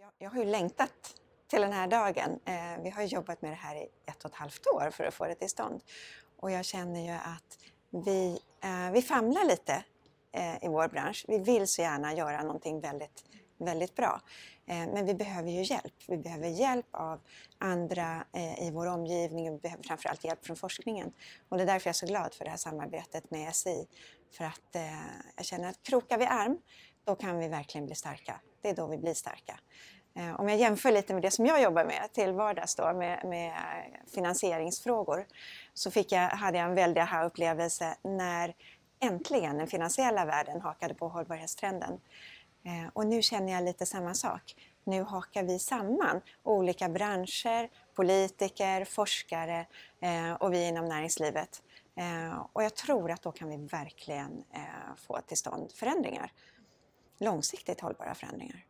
Jag har ju längtat till den här dagen. Vi har jobbat med det här i 1,5 år för att få det till stånd. Och jag känner ju att vi famlar lite i vår bransch. Vi vill så gärna göra någonting väldigt, väldigt bra. Men vi behöver ju hjälp. Vi behöver hjälp av andra i vår omgivning. Vi behöver framförallt hjälp från forskningen. Och det är därför jag är så glad för det här samarbetet med SI. För att jag känner att krokar vi arm, då kan vi verkligen bli starka. Det är då vi blir starka. Om jag jämför lite med det som jag jobbar med till vardags då, med finansieringsfrågor, så hade jag en väldig aha-upplevelse när äntligen den finansiella världen hakade på hållbarhetstrenden. Och nu känner jag lite samma sak. Nu hakar vi samman olika branscher, politiker, forskare och vi inom näringslivet. Och jag tror att då kan vi verkligen få till stånd förändringar. Långsiktigt hållbara förändringar.